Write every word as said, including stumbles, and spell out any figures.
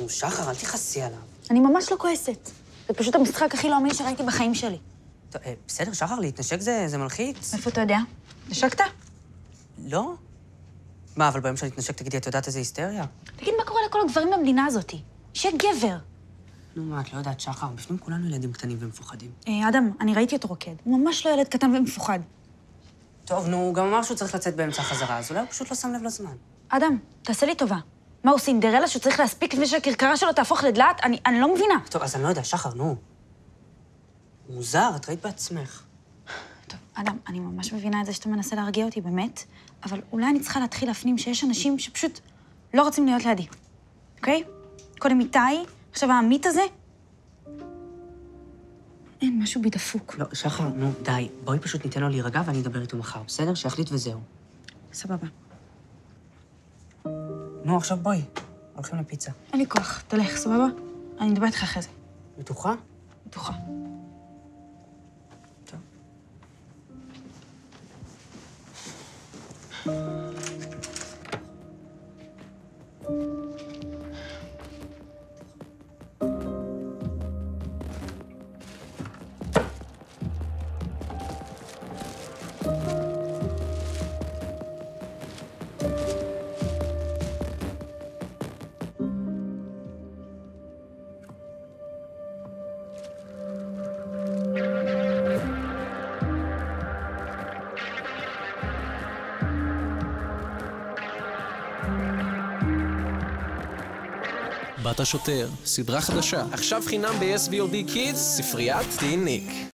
נו, שחר, אל תכעסי עליו. אני ממש לא כועסת. זה פשוט המשחק הכי לא אמין שראיתי בחיים שלי. טוב, בסדר, שחר, להתנשק זה, זה מלחיץ. איפה אתה יודע? נשקת? לא? מה, אבל ביום שאני אתנשק, תגידי, את יודעת איזה היסטריה? תגיד, מה קורה לכל הגברים במדינה הזאת? שיהיה גבר. נו, מה, את לא יודעת, שחר, בפנים כולנו ילדים קטנים ומפוחדים. אה, אדם, אני ראיתי אותו רוקד. הוא ממש לא ילד קטן ומפוחד. טוב, נו, הוא גם אמר שהוא צריך לצאת באמצע החזרה, אז אולי הוא פשוט לא שם לב לזמן. אדם, תעשה לי טובה. מה, הוא סינדרלה שהוא צריך להספיק לפני שהכרכרה שלו תהפוך לדלת? אני, אני לא מבינה. טוב, אז אני לא יודע, שחר, נו. מוזר, את ראית בעצמך. טוב, אדם, אני ממש מבינה את זה שאתה מנסה להרגיע אותי, באמת, אבל אולי אני צריכה להתחיל להפנים שיש אנשים שפשוט לא רוצים להיות לידי, אוקיי? קודם איתי, עכשיו העמית הזה. אין, משהו בי דפוק. לא, שחר, נו, די. בואי פשוט ניתן לו להירגע ואני אדבר איתו מחר, בסדר? שיחליט וזהו. סבבה. נו, עכשיו בואי. הולכים לפיצה. אין לי כוח, תלך, סבבה? אני אדבר איתך אחרי זה. בטוחה? בטוחה. טוב. בת השוטר, סדרה חדשה. עכשיו חינם ב-אס וי או די Kids, ספריית טיניק.